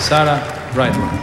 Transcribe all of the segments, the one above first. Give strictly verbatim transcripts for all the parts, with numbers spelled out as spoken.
Sarah Brightman.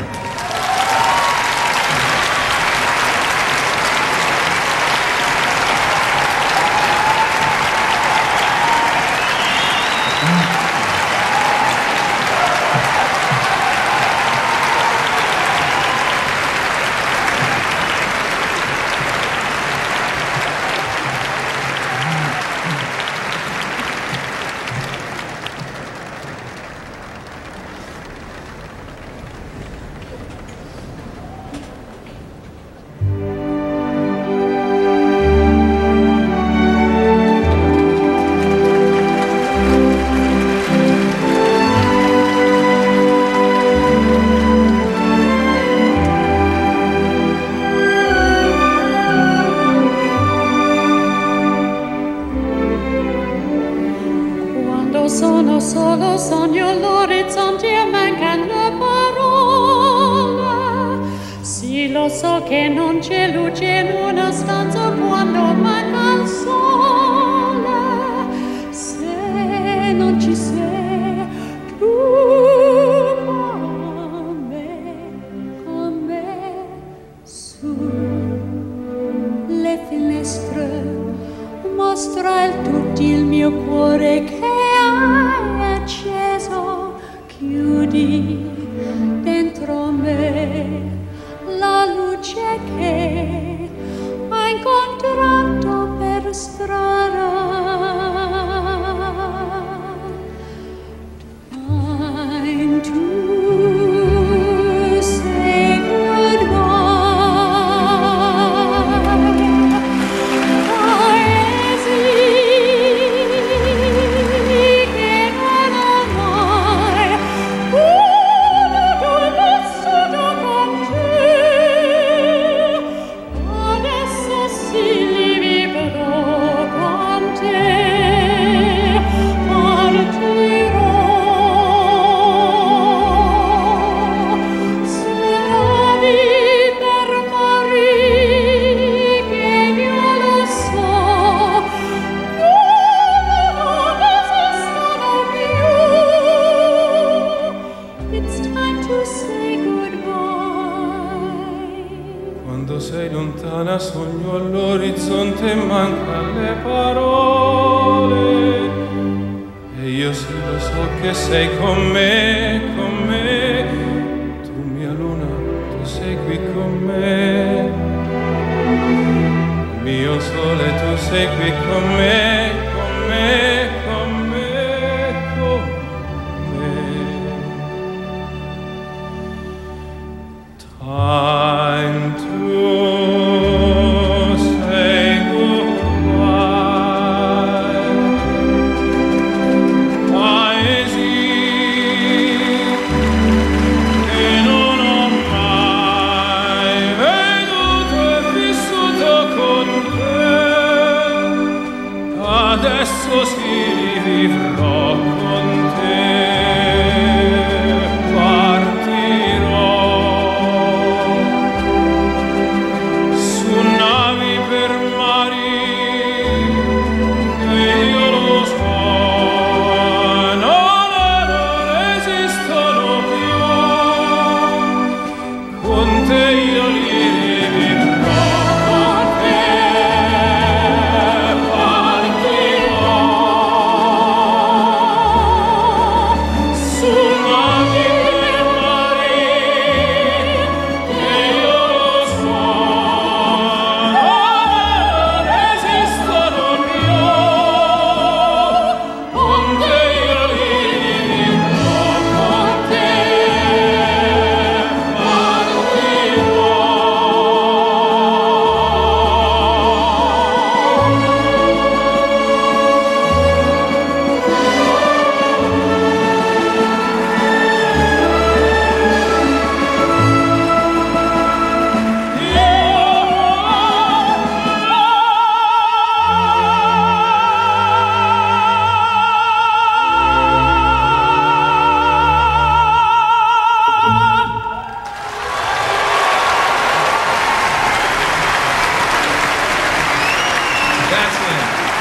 Sono solo, sogno l'orizzonte e mancano le parole. Sì, lo so che non c'è luce in una stanza quando manca il sole. Se non ci sei tu con me, con me, su le finestre mostra il tutto il mio cuore che hai acceso, chiudi dentro me la luce che hai incontrato per strada. Time to say Quando sei lontana sogno all'orizzonte e mancano le parole. E io sì lo so che sei con me, con me. Tu mia luna, tu sei qui con me. Mio sole, tu sei qui con me, con me, con me, con me. Time to adesso sì vivrò con te, partirò su navi per mari che io lo so, non, non esistono più, con te io li vivrò. That's it.